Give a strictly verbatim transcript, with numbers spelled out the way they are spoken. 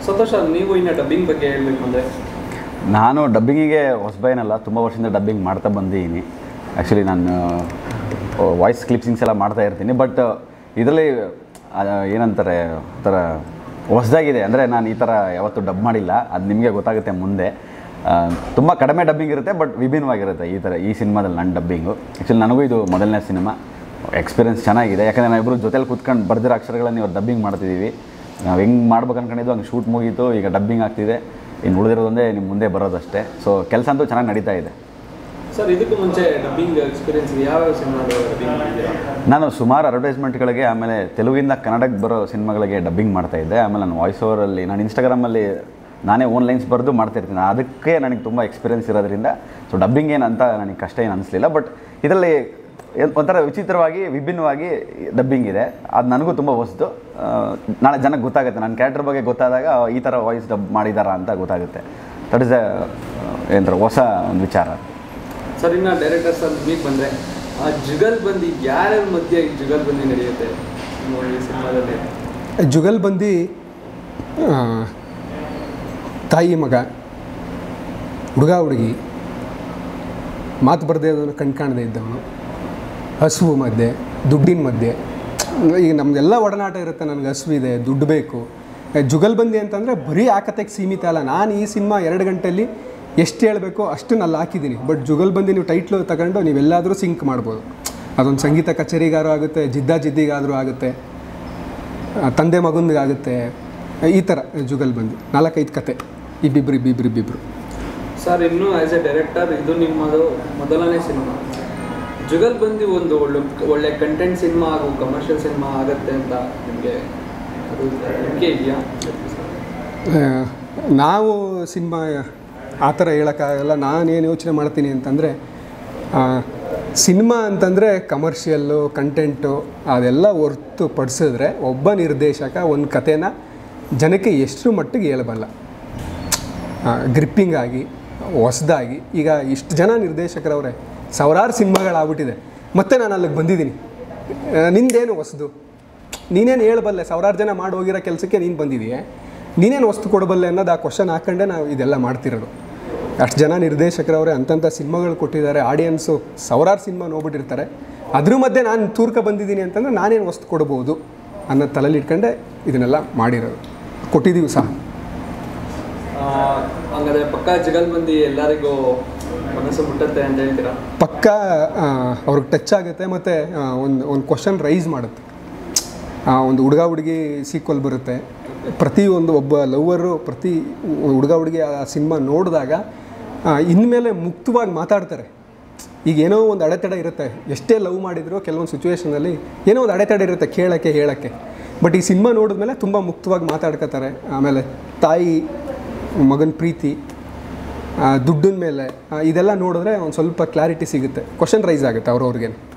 ಸಂತೋಷ, ನೀವು ಇನ್ನು ಡಬ್ಬಿಂಗ್ ಬಗ್ಗೆ ಹೇಳಬೇಕು ಅಂದರೆ? ನಾನು ಡಬ್ಬಿಂಗಿಗೆ ಹೊಸಬೈನಲ್ಲ, ತುಂಬ ವರ್ಷದಿಂದ ಡಬ್ಬಿಂಗ್ ಮಾಡ್ತಾ ಬಂದಿದ್ದೀನಿ. ಆ್ಯಕ್ಚುಲಿ ನಾನು ವಾಯ್ಸ್ ಕ್ಲಿಪ್ಸಿಂಗ್ಸ್ ಎಲ್ಲ ಮಾಡ್ತಾ ಇರ್ತೀನಿ. ಬಟ್ ಇದರಲ್ಲಿ ಏನಂತಾರೆ ಥರ ಹೊಸದಾಗಿದೆ ಅಂದರೆ ನಾನು ಈ ಥರ ಯಾವತ್ತೂ ಡಬ್ ಮಾಡಿಲ್ಲ. ಅದು ನಿಮಗೆ ಗೊತ್ತಾಗುತ್ತೆ ಮುಂದೆ. ತುಂಬ ಕಡಿಮೆ ಡಬ್ಬಿಂಗ್ ಇರುತ್ತೆ, ಬಟ್ ವಿಭಿನ್ನವಾಗಿರುತ್ತೆ ಈ ಥರ ಈ ಸಿನಿಮಾದಲ್ಲಿ ನನ್ನ ಡಬ್ಬಿಂಗು. ಆ್ಯಕ್ಚುಲಿ ನನಗೂ ಇದು ಮೊದಲನೇ ಸಿನಿಮಾ. ಎಕ್ಸ್ಪೀರಿಯನ್ಸ್ ಚೆನ್ನಾಗಿದೆ, ಯಾಕಂದರೆ ನಾವಿಬ್ಬರು ಜೊತೆಲಿ ಕೂತ್ಕೊಂಡು ಬರ್ದಿರೋ ಅಕ್ಷರಗಳನ್ನು ಇವಾಗ ಡಬ್ಬಿಂಗ್ ಮಾಡ್ತಿದ್ದೀವಿ. ನಾವು ಹೆಂಗೆ ಮಾಡ್ಬೇಕು ಅಂದ್ಕೊಂಡಿದ್ದು ಹಂಗೆ ಶೂಟ್ ಮುಗೀತು, ಈಗ ಡಬ್ಬಿಂಗ್ ಆಗ್ತಿದೆ. ಇನ್ನು ಉಳಿದಿರೋದೊಂದೇ ನಿಮ್ಮ ಮುಂದೆ ಬರೋದಷ್ಟೇ. ಸೊ ಕೆಲಸ ಅಂತೂ ಚೆನ್ನಾಗಿ ನಡೀತಾ ಇದೆ. ಸರ್, ಇದಕ್ಕೂ ಮುಂಚೆ ಡಬ್ಬಿಂಗ್ ಎಕ್ಸ್ಪೀರಿಯನ್ಸ್ ಯಾವ್ಯಾವ ಸಿನಿಮಾದ ಡಬ್ಬಿಂಗ್ ಮಾಡಿದ್ದೀರಾ? ನಾನು ಸುಮಾರು ಅಡ್ವರ್ಟೈಸ್ಮೆಂಟ್ಗಳಿಗೆ, ಆಮೇಲೆ ತೆಲುಗಿಂದ ಕನ್ನಡಕ್ಕೆ ಬರೋ ಸಿನಿಮಾಗಳಿಗೆ ಡಬ್ಬಿಂಗ್ ಮಾಡ್ತಾಯಿದ್ದೆ. ಆಮೇಲೆ ನಾನು ವಾಯ್ಸ್ ಓವರಲ್ಲಿ ನಾನು ಇನ್ಸ್ಟಾಗ್ರಾಮಲ್ಲಿ ನಾನೇ ಓನ್ ಲೈನ್ಸ್ ಬರೆದು ಮಾಡ್ತಾಯಿರ್ತೀನಿ. ಅದಕ್ಕೆ ನನಗೆ ತುಂಬ ಎಕ್ಸ್ಪೀರಿಯನ್ಸ್ ಇರೋದ್ರಿಂದ ಸೊ ಡಬ್ಬಿಂಗ್ ಏನಂತ ನನಗೆ ಕಷ್ಟ ಏನು ಅನಿಸ್ಲಿಲ್ಲ. ಬಟ್ ಇದರಲ್ಲಿ ಒಂಥರ ವಿಚಿತ್ರವಾಗಿ ವಿಭಿನ್ನವಾಗಿ ಡಬ್ಬಿಂಗ್ ಇದೆ. ಅದು ನನಗೂ ತುಂಬ ಹೊಸ್ತು. ನಾಳೆ ಜನಕ್ಕೆ ಗೊತ್ತಾಗುತ್ತೆ, ನನ್ನ ಕ್ಯಾರೆಕ್ಟರ್ ಬಗ್ಗೆ ಗೊತ್ತಾದಾಗ ಈ ಥರ ವಾಯ್ಸ್ ಡಬ್ ಮಾಡಿದಾರ ಅಂತ ಗೊತ್ತಾಗುತ್ತೆ. ದಟ್ ಇಸ್ ಅ ಏನಂತಾರೆ ಹೊಸ ಒಂದು ವಿಚಾರ. ಸರ್, ಇನ್ನು ಡೈರೆಕ್ಟರ್ ಸರ್ ನಿಮಗೆ ಬಂದರೆ ಆ ಜುಗಲ್ಬಂದಿ ಯಾರ್ಯಾರ ಮಧ್ಯೆ ಈ ಜುಗಲ್ಬಂದಿ ನಡೆಯುತ್ತೆ ಈ ಸಿನಿಮಾದಲ್ಲಿ? ಜುಗಲ್ಬಂದಿ ತಾಯಿ ಮಗ, ಹುಡುಗ ಹುಡುಗಿ, ಮಾತು ಬರದೇ ಅದನ್ನು ಕಣ್ ಕಾಣದೇ ಇದ್ದವನು, ಹಸುವು ಮಧ್ಯೆ, ದುಡ್ಡಿನ ಮಧ್ಯೆ. ಈಗ ನಮ್ಮದೆಲ್ಲ ಒಡನಾಟ ಇರುತ್ತೆ. ನನಗೆ ಹಸುವಿದೆ, ದುಡ್ಡು ಬೇಕು. ಜುಗಲ್ಬಂದಿ ಅಂತಂದರೆ ಬರೀ ಆಕತೆಗೆ ಸೀಮಿತ ಅಲ್ಲ. ನಾನು ಈ ಸಿನಿಮಾ ಎರಡು ಗಂಟೆಯಲ್ಲಿ ಎಷ್ಟು ಹೇಳಬೇಕೋ ಅಷ್ಟನ್ನು ಅಲ್ಲಿ ಹಾಕಿದ್ದೀನಿ. ಬಟ್ ಜುಗಲ್ಬಂದಿ ನೀವು ಟೈಟ್ಲು ತಗೊಂಡು ನೀವೆಲ್ಲಾದರೂ ಸಿಂಕ್ ಮಾಡ್ಬೋದು. ಅದೊಂದು ಸಂಗೀತ ಕಚೇರಿಗಾರು ಆಗುತ್ತೆ, ಜಿದ್ದ ಜಿದ್ದಿಗಾದರೂ ಆಗುತ್ತೆ, ತಂದೆ ಮಗನಿಗಾಗುತ್ತೆ. ಈ ಥರ ಜುಗಲ್ಬಂದಿ ನಾಲ್ಕೈದು ಕತೆ, ಇಬ್ಬಿಬ್ರು ಇಬ್ಬಿಬ್ರು ಇಬ್ಬಿಬ್ರು. ಸರ್, ಇನ್ನೂ ಆ್ಯಸ್ ಎ ಡೈರೆಕ್ಟರ್ ಇದು ನಿಮ್ಮದು ಮೊದಲನೇ ಸಿನಿಮಾ. ಜುಗಲ್ಬಂದಿ ಒಂದು ಒಳ್ಳೆ ಒಳ್ಳೆ ಕಂಟೆಂಟ್ ಸಿನಿಮಾ ಹಾಗೂ ಕಮರ್ಷಿಯಲ್ ಸಿನಿಮಾ ಆಗುತ್ತೆ ಅಂತ ನಿಮಗೆ ಅದು ನಂಬಿಕೆ ಇದೆಯಾ? ನಾವು ಸಿನಿಮಾ ಆ ಥರ ಹೇಳೋಕ್ಕಾಗಲ್ಲ. ನಾನೇನು ಯೋಚನೆ ಮಾಡ್ತೀನಿ ಅಂತಂದರೆ, ಸಿನಿಮಾ ಅಂತಂದರೆ ಕಮರ್ಷಿಯಲ್ಲು ಕಂಟೆಂಟು ಅದೆಲ್ಲ ಹೊರ್ತು ಪಡಿಸಿದ್ರೆ ಒಬ್ಬ ನಿರ್ದೇಶಕ ಒಂದು ಕಥೆನ ಜನಕ್ಕೆ ಎಷ್ಟು ಮಟ್ಟಿಗೆ ಹೇಳಬಲ್ಲ, ಗ್ರಿಪ್ಪಿಂಗ್ ಆಗಿ ಹೊಸದಾಗಿ. ಈಗ ಇಷ್ಟು ಜನ ನಿರ್ದೇಶಕರವ್ರೆ, ಸಾವಿರಾರು ಸಿನಿಮಾಗಳಾಗ್ಬಿಟ್ಟಿದೆ. ಮತ್ತು ನಾನು ಅಲ್ಲಿಗೆ ಬಂದಿದ್ದೀನಿ. ನಿಂದೇನು ಹೊಸದು, ನೀನೇನು ಹೇಳಬಲ್ಲೆ? ಸಾವಿರಾರು ಜನ ಮಾಡಿ ಹೋಗಿರೋ ಕೆಲಸಕ್ಕೆ ನೀನು ಬಂದಿದೆಯೇ, ನೀನೇನು ವಸ್ತು ಕೊಡಬಲ್ಲೆ ಅನ್ನೋದು ಆ ಕ್ವಶನ್ ಹಾಕ್ಕೊಂಡೆ ನಾವು ಇದೆಲ್ಲ ಮಾಡ್ತಿರೋದು. ಅಷ್ಟು ಜನ ನಿರ್ದೇಶಕರವ್ರೆ ಅಂತಂಥ ಸಿನಿಮಾಗಳು ಕೊಟ್ಟಿದ್ದಾರೆ. ಆಡಿಯನ್ಸು ಸಾವಿರಾರು ಸಿನಿಮಾ ನೋಡ್ಬಿಟ್ಟಿರ್ತಾರೆ. ಅದ್ರ ಮಧ್ಯೆ ನಾನು ತೂರ್ಕ ಬಂದಿದ್ದೀನಿ ಅಂತಂದರೆ ನಾನೇನು ವಸ್ತು ಕೊಡ್ಬೋದು ಅನ್ನೋ ತಲೆಯಲ್ಲಿ ಇಟ್ಕೊಂಡೆ ಇದನ್ನೆಲ್ಲ ಮಾಡಿರೋದು, ಕೊಟ್ಟಿದ್ದೀವಿ ಸಹ. ಹಾಗಾದರೆ ಪಕ್ಕ ಜುಗಲ್ಬಂದಿ ಎಲ್ಲರಿಗೂ ಮನಸ್ಸು ಮುಟ್ಟುತ್ತೆ ಅಂತ ಹೇಳ್ತೀರಾ? ಪಕ್ಕ ಅವ್ರಿಗೆ ಟಚ್ ಆಗುತ್ತೆ. ಮತ್ತು ಒಂದು ಒಂದು ಕ್ವಶನ್ ರೈಸ್ ಮಾಡುತ್ತೆ. ಒಂದು ಹುಡುಗ ಹುಡುಗಿ ಸೀಕ್ವಲ್ ಬರುತ್ತೆ. ಪ್ರತಿಯೊಂದು ಒಬ್ಬ ಲವ್ವರು ಪ್ರತಿ ಹುಡುಗ ಹುಡುಗಿ ಆ ಸಿನಿಮಾ ನೋಡಿದಾಗ ಇನ್ಮೇಲೆ ಮುಕ್ತವಾಗಿ ಮಾತಾಡ್ತಾರೆ. ಈಗ ಏನೋ ಒಂದು ಅಡೆತಡೆ ಇರುತ್ತೆ. ಎಷ್ಟೇ ಲವ್ ಮಾಡಿದ್ರು ಕೆಲವೊಂದು ಸಿಚುವೇಷನಲ್ಲಿ ಏನೋ ಒಂದು ಅಡೆತಡೆ ಇರುತ್ತೆ ಕೇಳೋಕ್ಕೆ ಹೇಳೋಕ್ಕೆ. ಬಟ್ ಈ ಸಿನಿಮಾ ನೋಡಿದ್ಮೇಲೆ ತುಂಬ ಮುಕ್ತವಾಗಿ ಮಾತಾಡ್ಕೋತಾರೆ. ಆಮೇಲೆ ತಾಯಿ ಮಗನ ಪ್ರೀತಿ, ದುಡ್ಡಿನ ಮೇಲೆ ಇದೆಲ್ಲ ನೋಡಿದ್ರೆ ಒಂದು ಸ್ವಲ್ಪ ಕ್ಲಾರಿಟಿ ಸಿಗುತ್ತೆ, ಕ್ವಶನ್ ರೈಸ್ ಆಗುತ್ತೆ ಅವ್ರವ್ರಿಗೆ.